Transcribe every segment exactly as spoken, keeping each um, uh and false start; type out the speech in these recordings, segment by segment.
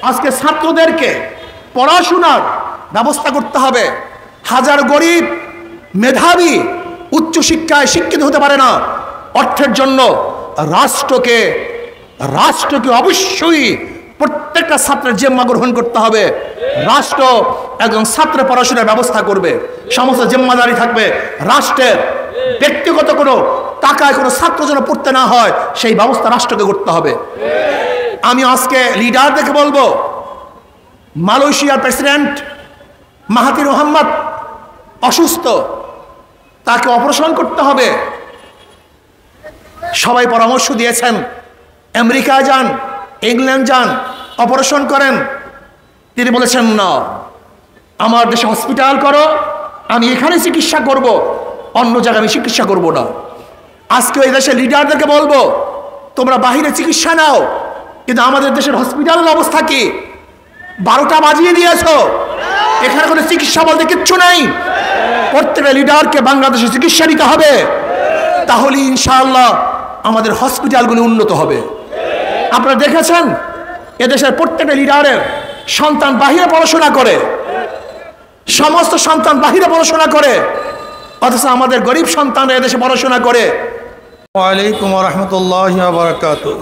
আজকে ছাত্রদেরকে পড়াশোনার ব্যবস্থা করতে হবে। হাজার গরিব মেধাবী উচ্চশিক্ষায় শিক্ষিত হতে পারে না, অর্থের জন্য রাষ্ট্রকে রাষ্ট্রকে অবশ্যই প্রত্যেকটা ছাত্রের জিম্মা গ্রহণ করতে হবে। রাষ্ট্র একজন ছাত্রের পড়াশোনার ব্যবস্থা করবে, সমস্ত জিম্মাদারি থাকবে রাষ্ট্রের। ব্যক্তিগত কোনো টাকায় কোনো ছাত্র যেন পড়তে না হয় সেই ব্যবস্থা রাষ্ট্রকে করতে হবে। আমি আজকে লিডারদেরকে বলবো, মালয়েশিয়ার প্রেসিডেন্ট মাহাথির মোহাম্মদ অসুস্থ, তাকে অপারেশন করতে হবে। সবাই পরামর্শ দিয়েছেন আমেরিকা যান, ইংল্যান্ড যান, অপারেশন করেন। তিনি বলেছেন না, আমার দেশে হসপিটাল করো, আমি এখানে চিকিৎসা করব, অন্য জায়গায় আমি চিকিৎসা করব না। আজকে এই দেশের লিডারদেরকে বলবো, তোমরা বাহিরে চিকিৎসা নাও, কিন্তু আমাদের দেশের হসপিটালের অবস্থা কি? বারোটা বাজিয়ে দিয়েছ, এখানে কোনো চিকিৎসা বলতে কিচ্ছু নাই। প্রত্যেকটা লিডারকে বাংলাদেশে চিকিৎসা নিতে হবে, তাহলে ইনশাআল্লাহ আমাদের হসপিটালগুলি উন্নত হবে। আপনারা দেখেছেন এদেশের প্রত্যেকটা লিডারের সন্তান বাহিরে পড়াশোনা করে, সমস্ত সন্তান বাহিরে পড়াশোনা করে, অথচ আমাদের গরিব সন্তানরা এদেশে পড়াশোনা করে। ওয়ালাইকুম রহমতুল্লাহি ওয়া বারাকাতুহু।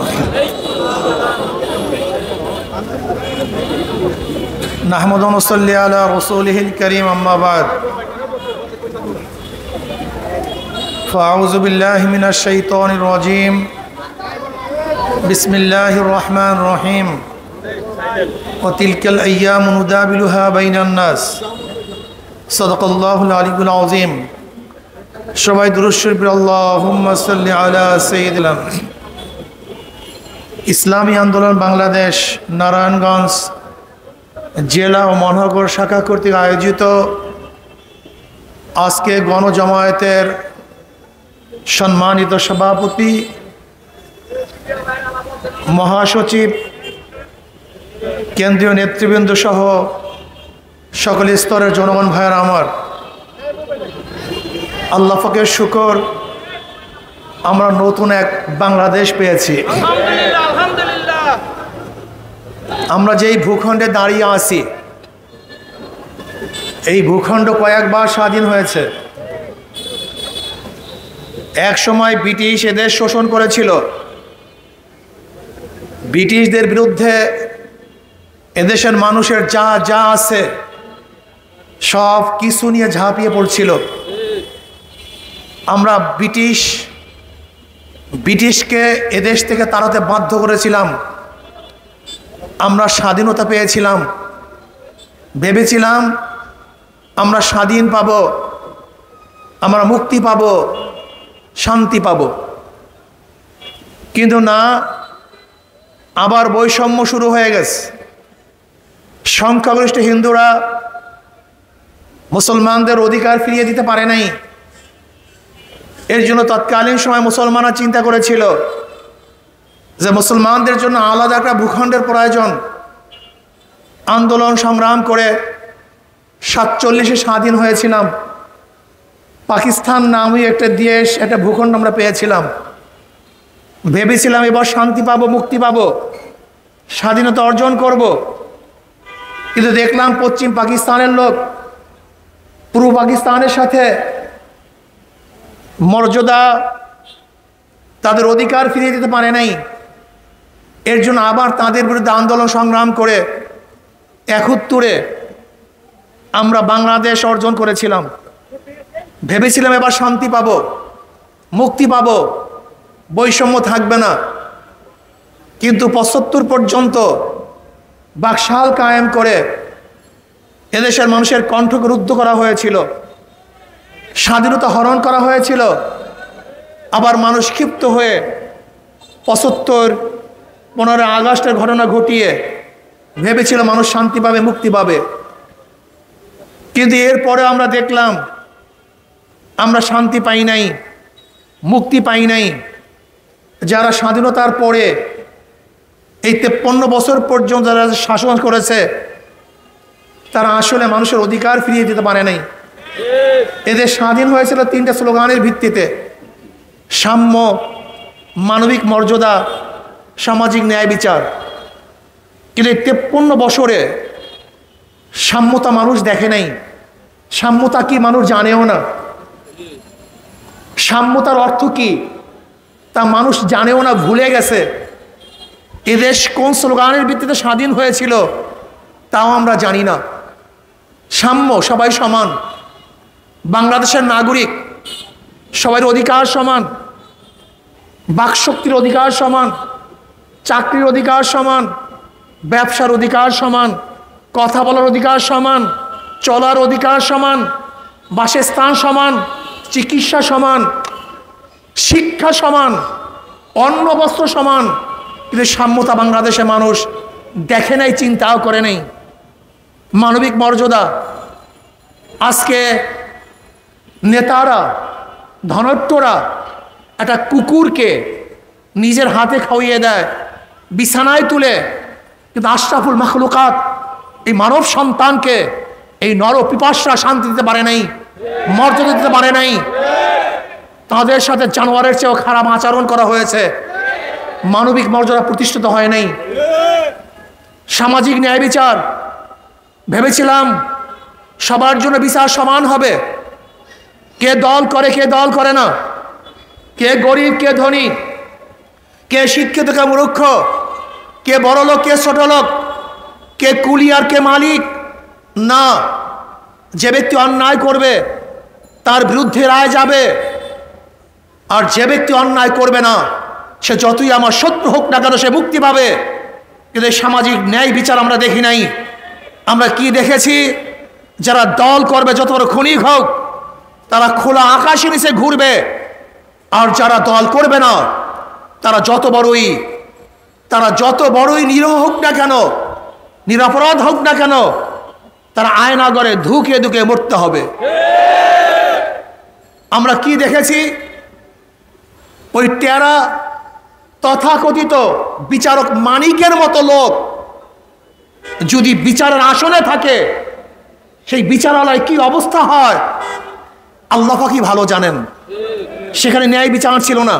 নাহমাদু ওয়া নুসাল্লি আলা রাসূলিহিল কারীম, আম্মা বা'দ। ফাআউযু বিল্লাহি মিনাশ শাইতানির রাজীম। বিসমিল্লাহির রহমানির রহিম। ওয়া তিলকাল আইয়ামু নুদাবিলুহা বাইনান নাস। সাদাকাল্লাহুল আলিয়্যুল আযীম। সবাই দুরূদ শরীফ আল্লাহুম্মা সাল্লি আলা সাইয়্যিদিনা। ইসলামী আন্দোলন বাংলাদেশ নারায়ণগঞ্জ জেলা ও মহানগর শাখা কর্তৃক আয়োজিত আজকে গণজামায়াতের সম্মানিত সভাপতি, মহাসচিব, কেন্দ্রীয় নেতৃবৃন্দ সহ সকল স্তরের জনগণ ভাইয়েরা আমার, আল্লাহ পাকের শুকর, আমরা নতুন এক বাংলাদেশ পেয়েছি। আমরা যেই ভূখণ্ডে দাঁড়িয়ে আছি, এই ভূখণ্ড কয়েকবার স্বাধীন হয়েছে। এক সময় ব্রিটিশ এদের শোষণ করেছিল, ব্রিটিশদের বিরুদ্ধে এদেশের মানুষের যা যা আছে সব কিছু নিয়ে ঝাঁপিয়ে পড়ছিল। আমরা ব্রিটিশ ব্রিটিশকে এদেশ থেকে তাড়াতে বাধ্য করেছিলাম। আমরা স্বাধীনতা পেয়েছিলাম, ভেবেছিলাম আমরা স্বাধীন পাব, আমরা মুক্তি পাব, শান্তি পাব। কিন্তু না, আবার বৈষম্য শুরু হয়ে গেছে। সংখ্যাগরিষ্ঠ হিন্দুরা মুসলমানদের অধিকার ফিরিয়ে দিতে পারে নাই। এর জন্য তৎকালীন সময় মুসলমানরা চিন্তা করেছিল যে মুসলমানদের জন্য আলাদা একটা ভূখণ্ডের প্রয়োজন। আন্দোলন সংগ্রাম করে সাতচল্লিশে স্বাধীন হয়েছিলাম। পাকিস্তান নামে একটা দেশ, একটা ভূখণ্ড আমরা পেয়েছিলাম। ভেবেছিলাম এবার শান্তি পাবো, মুক্তি পাবো, স্বাধীনতা অর্জন করব। কিন্তু দেখলাম পশ্চিম পাকিস্তানের লোক পূর্ব পাকিস্তানের সাথে মর্যাদা, তাদের অধিকার ফিরিয়ে দিতে পারে নাই। এর জন্য আবার তাদের বিরুদ্ধে আন্দোলন সংগ্রাম করে একাত্তরে আমরা বাংলাদেশ অর্জন করেছিলাম। ভেবেছিলাম এবার শান্তি পাব, মুক্তি পাব, বৈষম্য থাকবে না। কিন্তু পঁচাত্তর পর্যন্ত বাকশাল কায়েম করে এদেশের মানুষের কণ্ঠকে রুদ্ধ করা হয়েছিল, স্বাধীনতা হরণ করা হয়েছিল। আবার মানুষ ক্ষিপ্ত হয়ে পঁচাত্তর পনেরোই আগস্টের ঘটনা ঘটিয়ে ভেবেছিল মানুষ শান্তি পাবে, মুক্তি পাবে। কিন্তু এরপরে আমরা দেখলাম আমরা শান্তি পাই নাই, মুক্তি পাই নাই। যারা স্বাধীনতার পরে এই তেপ্পন্ন বছর পর্যন্ত যারা শাসন করেছে, তারা আসলে মানুষের অধিকার ফিরিয়ে দিতে পারে নাই। এদের স্বাধীন হয়েছিল তিনটা স্লোগানের ভিত্তিতে: সাম্য, মানবিক মর্যাদা, সামাজিক ন্যায় বিচার। কিন্তু এই তেপ্পন্ন বছরে সাম্যতা মানুষ দেখে নাই। সাম্যতা কি মানুষ জানেও না। সাম্যতার অর্থ কি তা মানুষ জানেও না, ভুলে গেছে। এদেশ কোন স্লোগানের ভিত্তিতে স্বাধীন হয়েছিল তাও আমরা জানি না। সাম্য, সবাই সমান, বাংলাদেশের নাগরিক, সবার অধিকার সমান, বাকশক্তির অধিকার সমান, চাকরির অধিকার সমান, ব্যবসার অধিকার সমান, কথা বলার অধিকার সমান, চলার অধিকার সমান, বাসস্থান সমান, চিকিৎসা সমান, শিক্ষা সমান, অন্ন বস্ত্র সমান। কিন্তু সাম্যতা বাংলাদেশে মানুষ দেখে নাই, চিন্তাও করে নাই। মানবিক মর্যাদা আজকে নেতারা, ধনট্টরা একটা কুকুরকে নিজের হাতে খাওয়িয়ে দেয়, বিছানায় তুলে। কিন্তু আশরাফুল মাখলুকাত, এই মানব সন্তানকে, এই নর পিপাসা শান্তি দিতে পারে নাই, মর্যাদা দিতে পারে নাই। তাদের সাথে জানোয়ারের চেয়েও খারাপ আচরণ করা হয়েছে। মানবিক মর্যাদা প্রতিষ্ঠিত হয় নাই। সামাজিক ন্যায় বিচার ভেবেছিলাম সবার জন্য বিচার সমান হবে। কে দল করে, কে দল করে না, কে গরিব, কে ধনী, কে শিক্ষিত, কে মূর্খ, কে বড় লোক, কে ছোট লোক, কে কুলি আর কে মালিক। না, যে ব্যক্তি অন্যায় করবে তার বিরুদ্ধে রায় যাবে, আর যে ব্যক্তি অন্যায় করবে না সে যতই আমার শত্রু হোক না কেন সে মুক্তি পাবে। কিন্তু সামাজিক ন্যায় বিচার আমরা দেখি নাই। আমরা কি দেখেছি? যারা দল করবে, যত বড় খনিক হোক, তারা খোলা আকাশের নিচে ঘুরবে। আর যারা দল করবে না তারা যত বড়ই তারা যত বড়ই নিরীহ হোক না কেন, নিরপরাধ হোক না কেন, তারা আয়নাগরে ধুকে ধুকে মরতে হবে। আমরা কি দেখেছি? ওই টেরা তথাকথিত বিচারক মানিকের মতো লোক যদি বিচারের আসনে থাকে, সেই বিচারালয় কি অবস্থা হয় আল্লাহ পাকই ভালো জানেন। সেখানে ন্যায় বিচার ছিল না।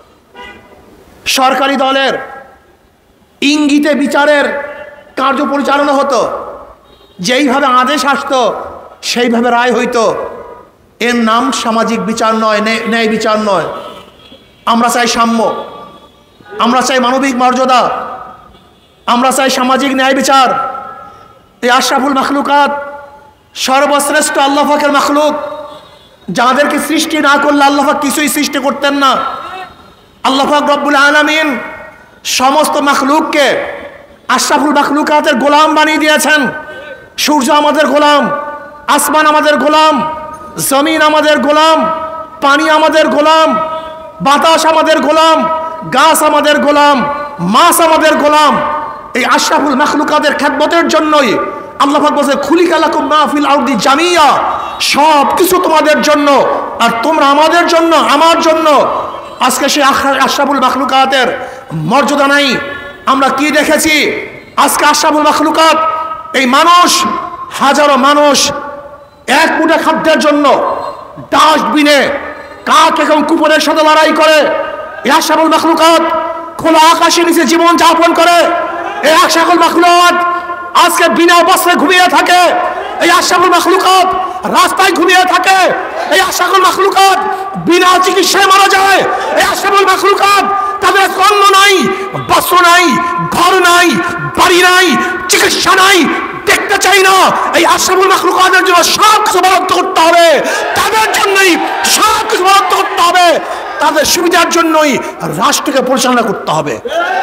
সরকারি দলের ইঙ্গিতে বিচারের কার্য পরিচালনা হতো। যেইভাবে আদেশ আসতো সেইভাবে রায় হইতো। এর নাম সামাজিক বিচার নয়, ন্যায় বিচার নয়। আমরা চাই সাম্য, আমরা চাই মানবিক মর্যাদা, আমরা চাই সামাজিক ন্যায় বিচার। এই আশরাফুল মাখলুকাত, সর্বশ্রেষ্ঠ আল্লাহ পাকের মাখলুক, যাদেরকে সৃষ্টি না করলে আল্লাহ পাক কিছুই সৃষ্টি করতেন না। আল্লাহ পাক রব্বুল আলামিন সমস্ত মাখলুককে আশরাফুল মাখলুকাতের গোলাম বানিয়ে দিয়েছেন। সূর্য আমাদের গোলাম, আসমান আমাদের গোলাম, জমিন আমাদের গোলাম, পানি আমাদের গোলাম, বাতাস আমাদের গোলাম, গাছ আমাদের গোলাম, মাছ আমাদের গোলাম। এই আশরাফুল মাখলুকাতের খেদমতের জন্যই আল্লাহ পাক বলেন খুলিকা লাকুম মা ফিল আরদি জামিয়া, সব কিছু তোমাদের জন্য আর তোমরা আমাদের জন্য, আমার জন্য। আজকে সেই আশরাফুল মাখলুকাতের মর্যাদা নাই। আমরা কি দেখেছি? আজকে আশরাফুল মাখলুকাত, এই মানুষ, হাজারো মানুষ এক মুঠা খাদ্যের জন্য ডাস্টবিনে কাক এবং কুকুরের সাথে লড়াই করে। এই আশরাফুল মাখলুকাত খোলা আকাশের নিচে জীবন যাপন করে। এই আশরাফুল মাখলুকাত আজকে বিনা বস্ত্রে ঘুমিয়ে থাকে। এই আশরাফুল মাখলুকাত রাস্তায় ঘুমিয়ে থাকে। এই আশরাফুল মাখলুকাত বিনা চিকিৎসায় মারা যায়। এই আশরাফুল মাখলুকাত তাদের অন্ন নাই, বস্ত্র নাই, ঘর নাই, বাড়ি নাই, চিকিৎসা নাই, দেখতে চাই না। এই আশরাফুল মাখলুকাতের জন্য সব কিছু বরাদ্দ করতে হবে, তাদের জন্যই সব কিছু বরাদ্দ করতে হবে, তাদের সুবিধার জন্যই রাষ্ট্রকে পরিচালনা করতে হবে।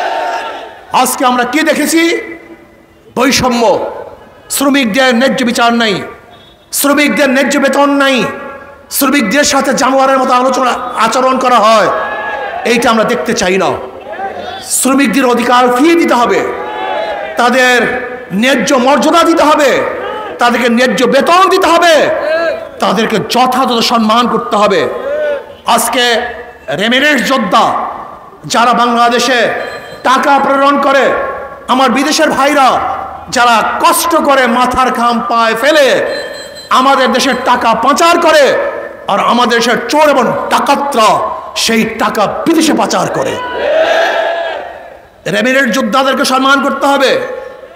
আজকে আমরা কি দেখেছি? বৈষম্য, শ্রমিকদের ন্যায্য বিচার নাই, শ্রমিকদের ন্যায্য বেতন নাই, শ্রমিকদের সাথে জানোয়ারের মতো আলোচনা আচরণ করা হয়। এইটা আমরা দেখতে চাই না। শ্রমিকদের অধিকার ফিরিয়ে দিতে হবে, তাদের ন্যায্য মর্যাদা দিতে হবে, তাদেরকে ন্যায্য বেতন দিতে হবে, তাদেরকে যথাযথ সম্মান করতে হবে। আজকে রেমিটেন্স যোদ্ধা যারা বাংলাদেশে টাকা প্রেরণ করে, আমার বিদেশের ভাইরা যারা কষ্ট করে মাথার ঘাম পায়ে ফেলে আমাদের দেশের টাকা পাচার করে, আর আমাদের দেশের চোর এবং ডাকাতরা সেই টাকা বিদেশে পাচার করে। রেমিটেন্স যোদ্ধাদেরকে সম্মান করতে হবে,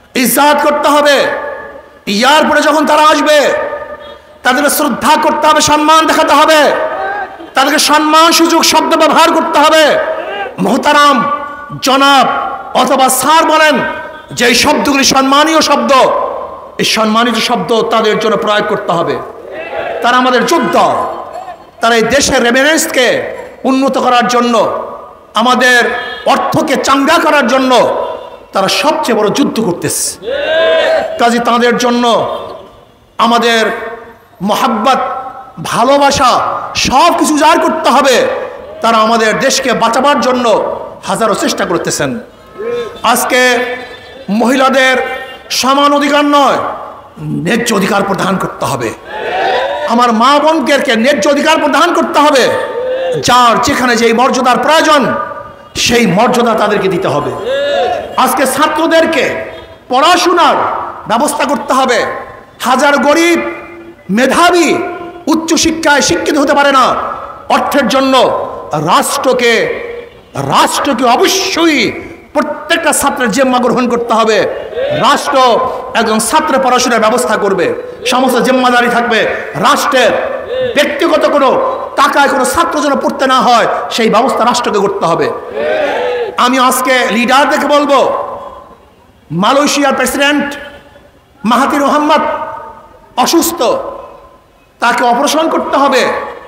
ইজ্জত করতে হবে। এয়ারপোর্টে যখন তারা আসবে তাদেরকে শ্রদ্ধা করতে হবে, সম্মান দেখাতে হবে, তাদেরকে সম্মান সুযোগ শব্দ ব্যবহার করতে হবে। মোহতারাম, জনাব অথবা স্যার বলেন, যে এই শব্দগুলি সম্মানীয় শব্দ, এই সম্মানিত শব্দ তাদের জন্য প্রয়োগ করতে হবে। তারা আমাদের যোদ্ধা, তারা এই দেশের রেমিটেন্সকে উন্নত করার জন্য, আমাদের অর্থকে চাঙ্গা করার জন্য তারা সবচেয়ে বড় যুদ্ধ করতেছে। কাজে তাদের জন্য আমাদের মোহাব্বত, ভালোবাসা সব কিছু উজাড় করতে হবে। তারা আমাদের দেশকে বাঁচাবার জন্য হাজারো চেষ্টা করতেছেন। আজকে মহিলাদের সমান অধিকার নয়, ন্যায্য অধিকার প্রদান করতে হবে। আমার মা বোনদেরকে ন্যায্য অধিকার প্রদান করতে হবে। যার যেখানে যেই মর্যাদার প্রয়োজন সেই মর্যাদা তাদেরকে দিতে হবে। আজকে ছাত্রদেরকে পড়াশোনার ব্যবস্থা করতে হবে। হাজার গরিব মেধাবী উচ্চশিক্ষায় শিক্ষিত হতে পারে না। অর্থের জন্য রাষ্ট্রকে রাষ্ট্রকে অবশ্যই প্রত্যেকটা ছাত্রের জিম্মা গ্রহণ করতে হবে। রাষ্ট্র একজন ছাত্র পড়াশোনার ব্যবস্থা করবে, সমস্ত জিম্মাদারি থাকবে রাষ্ট্রের। ব্যক্তিগত কোনো টাকায় কোনো ছাত্র যেন পড়তে না হয় সেই ব্যবস্থা রাষ্ট্রকে করতে হবে। আমি আজকে লিডারদেরকে বলবো, মালয়েশিয়ার প্রেসিডেন্ট মাহাথির মোহাম্মদ অসুস্থ, তাকে অপারেশন করতে হবে।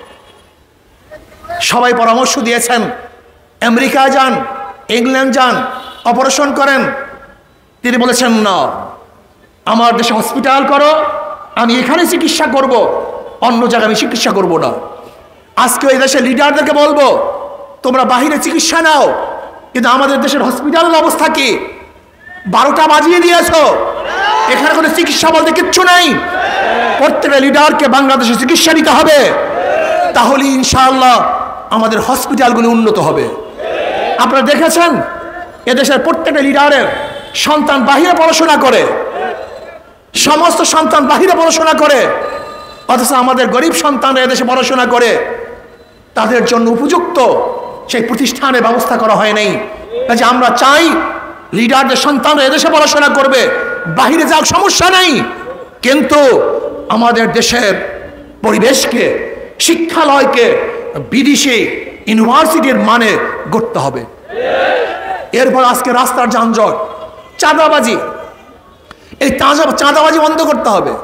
সবাই পরামর্শ দিয়েছেন আমেরিকা যান, ইংল্যান্ড যান, অপারেশন করেন। তিনি বলেছেন না, আমার দেশে হসপিটাল করো, আমি এখানে চিকিৎসা করব, অন্য জায়গায় আমি চিকিৎসা করব না। আজকে এই দেশের লিডারদেরকে বলবো, তোমরা বাহিরে চিকিৎসা নাও, কিন্তু আমাদের দেশের হসপিটালের অবস্থা কি? বারোটা বাজিয়ে দিয়েছো, এখানে কোনো চিকিৎসা বলতে কিচ্ছু নেই। প্রত্যেকটা লিডারকে বাংলাদেশে চিকিৎসা নিতে হবে, তাহলে ইনশাআল্লাহ আমাদের হসপিটালগুলি উন্নত হবে। আপনারা দেখেছেন এদেশের প্রত্যেকটা লিডারের সন্তান বাহিরে পড়াশোনা করে, সমস্ত সন্তান বাহিরে পড়াশোনা করে, অথচ আমাদের গরিব সন্তানরা এদেশে পড়াশোনা করে, তাদের জন্য উপযুক্ত সেই প্রতিষ্ঠানের ব্যবস্থা করা হয় নাই। কাজে আমরা চাই লিডারদের সন্তানরা এদেশে পড়াশোনা করবে, বাহিরে যাওয়ার সমস্যা নেই, কিন্তু আমাদের দেশের পরিবেশকে, শিক্ষালয়কে বিদেশি ইউনিভার্সিটির মানে গড়তে হবে। এরপর আজকে রাস্তার যানজট, চাঁদাবাজি, এই চাঁদাবাজি বন্ধ করতে হবে।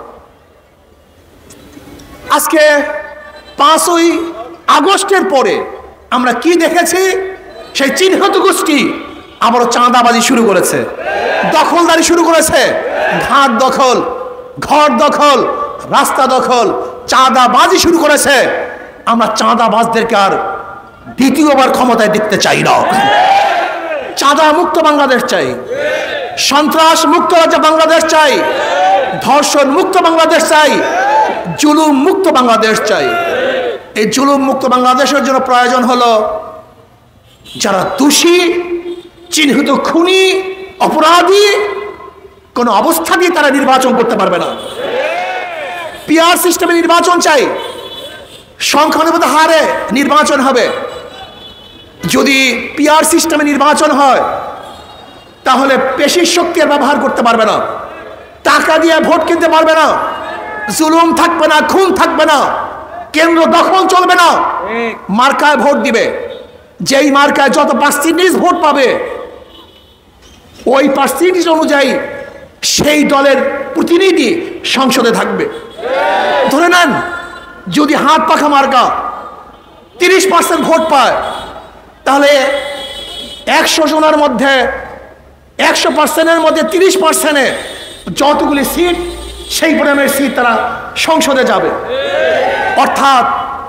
আজকে পাঁচই আগস্টের পরে আমরা কি দেখেছি? সেই চিহ্নিত গোষ্ঠী আবারও চাঁদাবাজি শুরু করেছে, দখলদারি শুরু করেছে। ঘাট দখল, ঘর দখল, রাস্তা দখল, চাঁদাবাজি শুরু করেছে। আমরা চাঁদাবাজদেরকে আর দ্বিতীয়বার ক্ষমতায় দেখতে চাই না। চাঁদা মুক্ত বাংলাদেশ চাই, সন্ত্রাস মুক্ত রাজ্য বাংলাদেশ চাই, ধর্ষণ মুক্ত বাংলাদেশ চাই, জুলুম মুক্ত বাংলাদেশ চাই। এই জুলুম মুক্ত বাংলাদেশের জন্য প্রয়োজন হলো যারা দোষী, চিহ্নিত খুনি, অপরাধী, কোনো অবস্থাতেই তারা নির্বাচন করতে পারবে না। পিআর সিস্টেমে নির্বাচন চাই, সংখ্যানুপাত হারে নির্বাচন হবে। যদি পিআর সিস্টেমে নির্বাচন হয় তাহলে পেশির শক্তির ব্যবহার করতে পারবে না, টাকা দিয়ে ভোট কিনতে পারবে না, জুলুম থাকবে না, খুন থাকবে না, কেন্দ্র দখল চলবে না। মার্কায় ভোট দিবে, যেই মার্কায় যত পার্সেন্টেজ ভোট পাবে ওই পার্সেন্টেজ অনুযায়ী সেই দলের প্রতিনিধি সংসদে থাকবে। ধরে নেন যদি হাত পাখা মার্কা তিরিশ পার্সেন্ট ভোট পায়, তাহলে একশো জনের মধ্যে একশো পার্সেন্টের মধ্যে তিরিশ পার্সেন্টে যতগুলি সিট, সেই পরিমাণের সিট তারা সংসদে যাবে। অর্থাৎ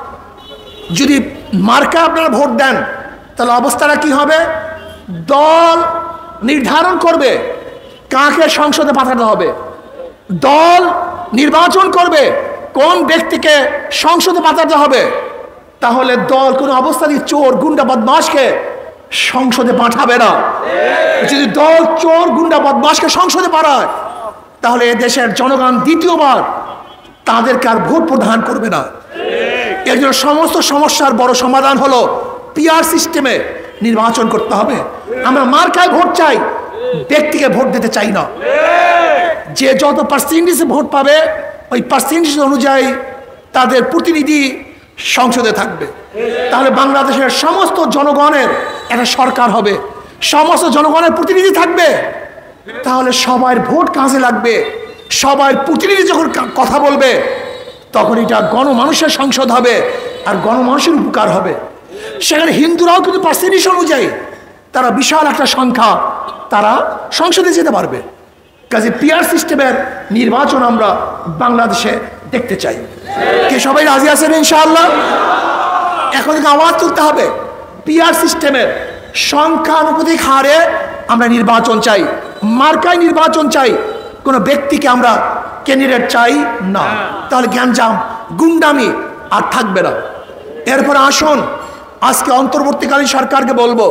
যদি মার্কা আপনারা ভোট দেন তাহলে অবস্থাটা কি হবে? দল নির্ধারণ করবে কাকে সংসদে পাঠাতে হবে, দল নির্বাচন করবে কোন ব্যক্তিকে সংসদে পাঠাতে হবে। তাহলে দল কোনো অবস্থাতেই চোর, গুন্ডা, বদমাশকে সংসদে পাঠাবে না। যদি দল চোর, গুন্ডা, বদমাশকে সংসদে পাঠায় তাহলে দেশের জনগণ দ্বিতীয়বার তাদেরকে আর ভোট প্রদান করবে না। এর জন্য সমস্ত সমস্যার বড় সমাধান হলো পিআর সিস্টেমে নির্বাচন করতে হবে। আমরা মার্কায় ভোট চাই, ব্যক্তিকে ভোট দিতে চাই না। যে যত পার্সেন্টেজে ভোট পাবে ওই পার্সেন্টেজ অনুযায়ী তাদের প্রতিনিধি সংসদে থাকবে। তাহলে বাংলাদেশের সমস্ত জনগণের একটা সরকার হবে, সমস্ত জনগণের প্রতিনিধি থাকবে। তাহলে সবার ভোট কাজে লাগবে, সবার প্রতিনিধি যখন কথা বলবে তখন এটা গণমানুষের সংসদ হবে আর গণমানুষের উপকার হবে। সেখানে হিন্দুরাও কিন্তু পার্সেন্টেজ অনুযায়ী তারা বিশাল একটা সংখ্যা তারা সংসদে যেতে পারবে। কাজে পিআর সিস্টেমের নির্বাচন আমরা বাংলাদেশে দেখতে চাই। কে সবাই রাজি আছেন ইনশাআল্লাহ? এখন থেকে আওয়াজ তুলতে হবে, পিআর সিস্টেমের সংখ্যানুপাতিক হারে আমরা নির্বাচন চাই, মার্কায় নির্বাচন চাই, কোনো ব্যক্তিকে আমরা ক্যান্ডিডেট চাই না। তাহলে গ্যাঞ্জাম গুন্ডামি আর থাকবে না। এরপর আসুন, আজকে অন্তর্বর্তীকালীন সরকারকে বলবো,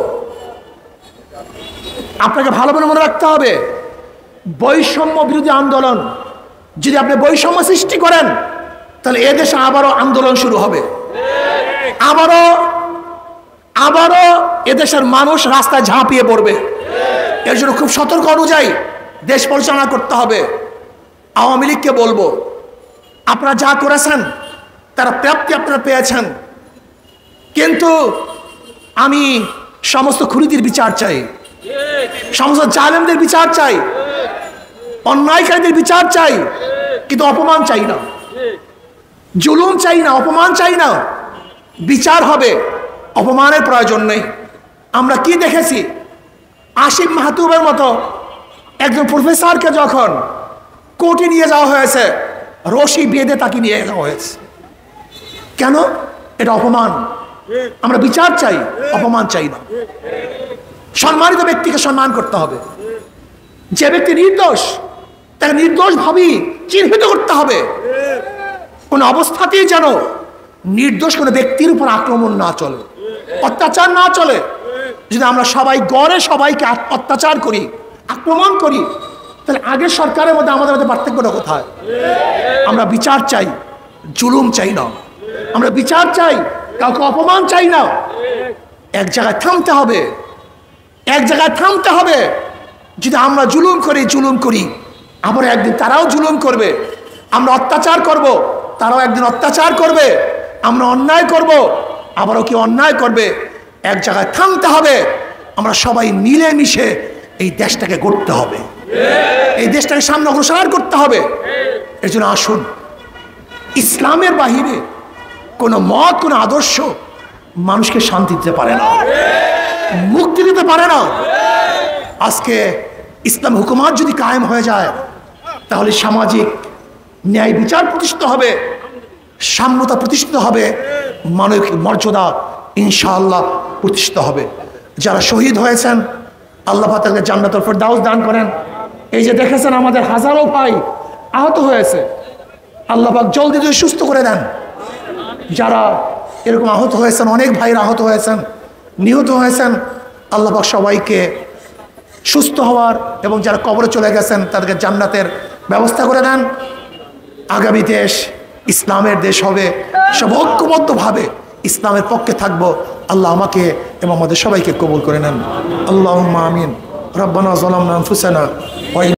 আপনাকে ভালো করে মনে রাখতে হবে, বৈষম্য বিরোধী আন্দোলন যদি আপনি বৈষম্য সৃষ্টি করেন তাহলে এদেশে আবারও আন্দোলন শুরু হবে, আবারও আবারও এদেশের মানুষ রাস্তায় ঝাঁপিয়ে পড়বে। এর জন্য খুব সতর্ক অনুযায়ী দেশ পরিচালনা করতে হবে। আওয়ামী লীগকে বলবো, আপনারা যা করেছেন তারা প্রাপ্তি আপনারা পেয়েছেন, কিন্তু আমি সমস্ত খুনিদের বিচার চাই, সমস্ত জালেমদের বিচার চাই, অন্যায়কারীদের বিচার চাই, কিন্তু অপমান চাই না, জুলুম চাই না, অপমান চাই না। বিচার হবে, অপমানের প্রয়োজন নেই। আমরা কি দেখেছি, আসিফ মাহতুবের মতো একজন প্রফেসরকে যখন কোর্টে নিয়ে যাওয়া হয়েছে, রশি বেঁধে তাকে নিয়ে যাওয়া হয়েছে। কেন? এটা অপমান। আমরা বিচার চাই, অপমান চাই না। সম্মানিত ব্যক্তিকে সম্মান করতে হবে। যে ব্যক্তি নির্দোষ তাকে নির্দোষ ভাবেই চিহ্নিত করতে হবে। কোন অবস্থাতেই যেন নির্দোষ কোনো ব্যক্তির উপর আক্রমণ না চলে, অত্যাচার না চলে। যদি আমরা সবাই গড়ে সবাইকে অত্যাচার করি, আক্রমণ করি, তাহলে আগের সরকারের মধ্যে আমাদের মধ্যে পার্থক্যটা কোথায়? আমরা বিচার চাই, জুলুম চাই না। আমরা বিচার চাই, কাউকে অপমান চাই না। এক জায়গায় থামতে হবে, এক জায়গায় থামতে হবে। যদি আমরা জুলুম করি জুলুম করি আবার একদিন তারাও জুলুম করবে। আমরা অত্যাচার করব, তারাও একদিন অত্যাচার করবে। আমরা অন্যায় করব, আবারও কি অন্যায় করবে। এক জায়গায় থামতে হবে। আমরা সবাই মিলেমিশে এই দেশটাকে গড়তে হবে, এই দেশটাকে সামনে অগ্রসর করতে হবে। এর জন্য আসুন, ইসলামের বাহিরে কোনো মত, কোনো আদর্শ মানুষকে শান্তি দিতে পারে না, মুক্তি দিতে পারে না। আজকে ইসলাম হুকুমাত যদি কায়েম হয়ে যায় তাহলে সামাজিক ন্যায় বিচার প্রতিষ্ঠিত হবে, সাম্যতা প্রতিষ্ঠিত হবে, মানবিক মর্যাদা ইনশাআল্লাহ প্রতিষ্ঠিত হবে। যারা শহীদ হয়েছেন আল্লাহ পাক তাদেরকে জান্নাতুল ফেরদাউস দান করেন। এই যে দেখেছেন আমাদের হাজারো ভাই আহত হয়েছে, আল্লাহ পাক জলদি জলদি সুস্থ করে দেন। যারা এরকম আহত হয়েছেন, অনেক ভাইরা আহত হয়েছেন, নিহত হয়েছেন, আল্লাহ পাক সবাইকে সুস্থ হওয়ার এবং যারা কবরে চলে গেছেন তাদেরকে জান্নাতের ব্যবস্থা করে দেন। আগামী দেশ ইসলামের দেশ হবে, সব ঐক্যবদ্ধভাবে ইসলামের পক্ষে থাকবো। আল্লাহ আমাকে এবং আমাদের সবাইকে কবুল করে নেন। আল্লাহুম্মা আমিন। রব্বানা যালামনা আনফুসানা ওয়া